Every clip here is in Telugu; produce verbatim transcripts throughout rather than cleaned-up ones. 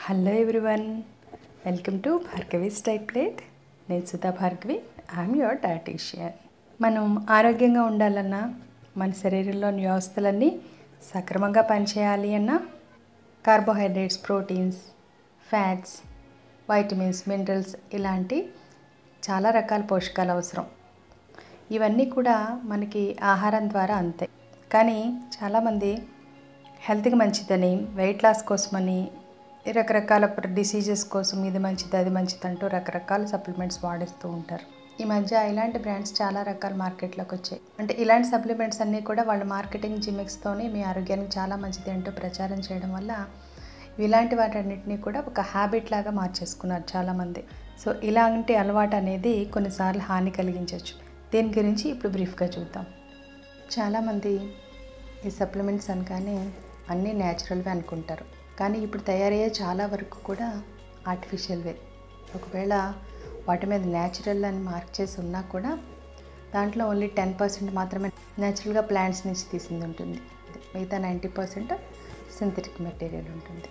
Hello everyone, welcome to Bhargavi స్టైప్లేట్. నేను Sudha Bhargavi, I'm your dietitian. మనం ఆరోగ్యంగా ఉండాలన్నా, మన శరీరంలోని వ్యవస్థలన్నీ సక్రమంగా పనిచేయాలి అన్నా carbohydrates, proteins, fats, vitamins, minerals ఇలాంటి చాలా రకాల పోషకాలు అవసరం. ఇవన్నీ కూడా మనకి ఆహారం ద్వారా అంతే. కానీ చాలామంది హెల్త్కి మంచిదని, వెయిట్ లాస్ కోసమని, రకరకాల డిసీజెస్ కోసం ఇది మంచిది అది మంచిది అంటూ రకరకాల సప్లిమెంట్స్ వాడిస్తూ ఉంటారు. ఈ మధ్య ఇలాంటి బ్రాండ్స్ చాలా రకాల మార్కెట్లోకి వచ్చాయి. అంటే ఇలాంటి సప్లిమెంట్స్ అన్నీ కూడా వాళ్ళ మార్కెటింగ్ జిమిక్స్తోని మీ ఆరోగ్యానికి చాలా మంచిది అంటూ ప్రచారం చేయడం వల్ల ఇలాంటి వాటన్నిటిని కూడా ఒక హ్యాబిట్ లాగా మార్చేసుకున్నారు చాలామంది. సో ఇలాంటి అలవాటు అనేది కొన్నిసార్లు హాని కలిగించవచ్చు. దీని గురించి ఇప్పుడు బ్రీఫ్గా చూద్దాం. చాలామంది ఈ సప్లిమెంట్స్ అనగానే అన్నీ న్యాచురల్వే అనుకుంటారు. కానీ ఇప్పుడు తయారయ్యే చాలా వరకు కూడా ఆర్టిఫిషియల్వే. ఒకవేళ వాటి మీద న్యాచురల్ అని మార్క్ చేసి ఉన్నా కూడా దాంట్లో ఓన్లీ టెన్ పర్సెంట్ మాత్రమే న్యాచురల్గా ప్లాంట్స్ నుంచి తీసింది ఉంటుంది. మిగతా నైంటీ పర్సెంట్ సింథటిక్ మెటీరియల్ ఉంటుంది.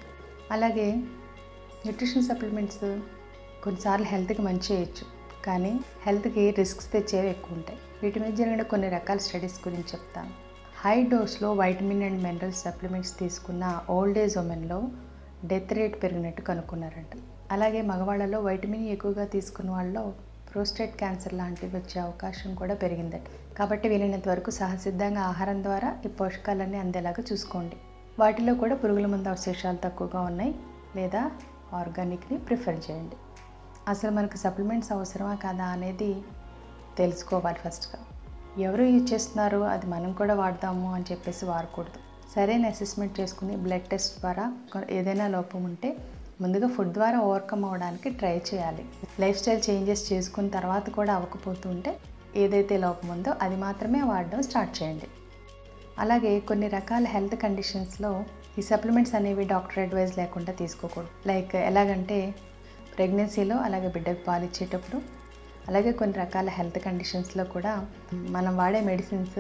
అలాగే న్యూట్రిషన్ సప్లిమెంట్స్ కొన్నిసార్లు హెల్త్కి మంచి చేయొచ్చు, కానీ హెల్త్కి రిస్క్స్ తెచ్చేవి ఎక్కువ ఉంటాయి. వీటి మీద జరిగిన కొన్ని రకాల స్టడీస్ గురించి చెప్తాను. హై డోస్లో వైటమిన్ అండ్ మినరల్స్ సప్లిమెంట్స్ తీసుకున్న ఓల్డ్ ఏజ్ ఉమెన్లో డెత్ రేట్ పెరిగినట్టు కనుక్కున్నారంట. అలాగే మగవాళ్ళలో వైటమిన్ ఎక్కువగా తీసుకున్న వాళ్ళలో ప్రోస్టేట్ క్యాన్సర్ లాంటివి వచ్చే అవకాశం కూడా పెరిగిందట. కాబట్టి వీలైనంత వరకు సహసిద్ధంగా ఆహారం ద్వారా ఈ పోషకాలన్నీ అందేలాగా చూసుకోండి. వాటిలో కూడా పురుగుల మందు అవశేషాలు తక్కువగా ఉన్నాయి లేదా ఆర్గానిక్ని ప్రిఫర్ చేయండి. అసలు మనకు సప్లిమెంట్స్ అవసరమా కాదా అనేది తెలుసుకోవాలి. ఫస్ట్గా ఎవరు యూజ్ చేస్తున్నారు, అది మనం కూడా వాడదాము అని చెప్పేసి వాడకూడదు. సరైన అసెస్మెంట్ చేసుకుని బ్లడ్ టెస్ట్ ద్వారా ఏదైనా లోపం ఉంటే ముందుగా ఫుడ్ ద్వారా ఓవర్కమ్ అవ్వడానికి ట్రై చేయాలి. లైఫ్ స్టైల్ చేంజెస్ చేసుకున్న తర్వాత కూడా అవ్వకపోతుంటే ఏదైతే లోపం ఉందో అది మాత్రమే వాడడం స్టార్ట్ చేయండి. అలాగే కొన్ని రకాల హెల్త్ కండిషన్స్లో ఈ సప్లిమెంట్స్ అనేవి డాక్టర్ అడ్వైజ్ లేకుండా తీసుకోకూడదు. లైక్ ఎలాగంటే ప్రెగ్నెన్సీలో, అలాగే బిడ్డకు పాలిచ్చేటప్పుడు, అలాగే కొన్ని రకాల హెల్త్ కండిషన్స్లో కూడా మనం వాడే మెడిసిన్స్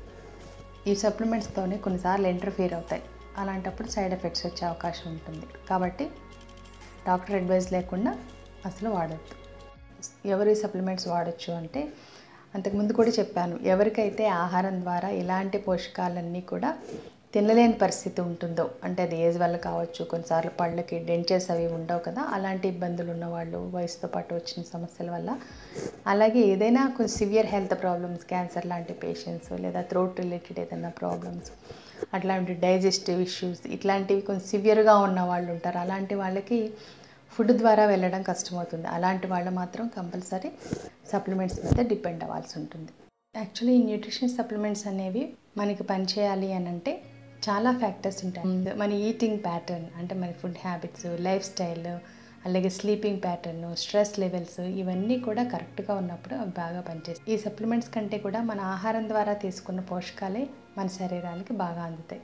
ఈ సప్లిమెంట్స్తోనే కొన్నిసార్లు ఇంటర్ఫియర్ అవుతాయి. అలాంటప్పుడు సైడ్ ఎఫెక్ట్స్ వచ్చే అవకాశం ఉంటుంది. కాబట్టి డాక్టర్ అడ్వైజ్ లేకుండా అసలు వాడద్దు. ఎవరు ఈ సప్లిమెంట్స్ వాడచ్చు అంటే, అంతకుముందు కూడా చెప్పాను, ఎవరికైతే ఆహారం ద్వారా ఇలాంటి పోషకాలన్నీ కూడా తినలేని పరిస్థితి ఉంటుందో, అంటే అది ఏజ్ వల్ల కావచ్చు, కొన్నిసార్లు పళ్ళకి డెంచర్స్ అవి ఉండవు కదా, అలాంటి ఇబ్బందులు ఉన్నవాళ్ళు, వయసుతో పాటు వచ్చిన సమస్యల వల్ల, అలాగే ఏదైనా కొంచెం సివియర్ హెల్త్ ప్రాబ్లమ్స్, క్యాన్సర్ లాంటి పేషెంట్స్, లేదా థ్రోట్ రిలేటెడ్ ఏదైనా ప్రాబ్లమ్స్, అట్లాంటి డైజెస్టివ్ ఇష్యూస్ ఇట్లాంటివి కొంచెం సివియర్గా ఉన్న వాళ్ళు ఉంటారు. అలాంటి వాళ్ళకి ఫుడ్ ద్వారా వెళ్ళడం కష్టమవుతుంది. అలాంటి వాళ్ళు మాత్రం కంపల్సరీ సప్లిమెంట్స్ మీద డిపెండ్ అవ్వాల్సి ఉంటుంది. యాక్చువల్లీ ఈ న్యూట్రిషన్ సప్లిమెంట్స్ అనేవి మనకి పనిచేయాలి అని అంటే చాలా ఫ్యాక్టర్స్ ఉంటాయి. మన ఈటింగ్ ప్యాటర్న్, అంటే మన ఫుడ్ హ్యాబిట్స్, లైఫ్ స్టైల్, అలాగే స్లీపింగ్ ప్యాటర్న్, స్ట్రెస్ లెవెల్స్, ఇవన్నీ కూడా కరెక్ట్గా ఉన్నప్పుడు అవి బాగా పనిచేస్తాయి. ఈ సప్లిమెంట్స్ కంటే కూడా మన ఆహారం ద్వారా తీసుకున్న పోషకాలే మన శరీరానికి బాగా అందుతాయి.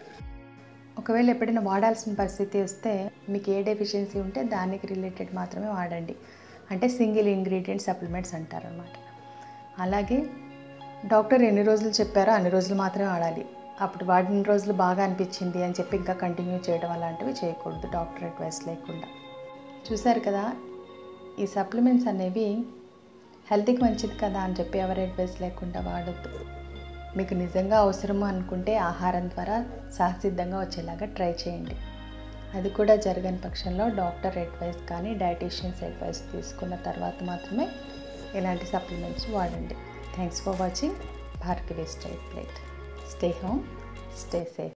ఒకవేళ ఎప్పుడైనా వాడాల్సిన పరిస్థితి వస్తే మీకు ఏ డెఫిషియన్సీ ఉంటే దానికి రిలేటెడ్ మాత్రమే వాడండి. అంటే సింగిల్ ఇంగ్రీడియంట్ సప్లిమెంట్స్ అంటారనమాట. అలాగే డాక్టర్ ఎన్ని రోజులు చెప్పారో అన్ని రోజులు మాత్రమే వాడాలి. అప్పుడు వాడిన రోజులు బాగా అనిపించింది అని చెప్పి ఇంకా కంటిన్యూ చేయడం అలాంటివి చేయకూడదు డాక్టర్ అడ్వైస్ లేకుండా. చూసారు కదా, ఈ సప్లిమెంట్స్ అనేవి హెల్త్కి మంచిది కదా అని చెప్పి ఎవరి అడ్వైస్ లేకుండా వాడద్దు. మీకు నిజంగా అవసరము అనుకుంటే ఆహారం ద్వారా సహసిద్ధంగా వచ్చేలాగా ట్రై చేయండి. అది కూడా జరగని పక్షంలో డాక్టర్ అడ్వైస్ కానీ డైటీషియన్స్ అడ్వైస్ తీసుకున్న తర్వాత మాత్రమే ఇలాంటి సప్లిమెంట్స్ వాడండి. థ్యాంక్స్ ఫర్ వాచింగ్ భార్గవి స్టైప్లేట్. Stay home, stay safe.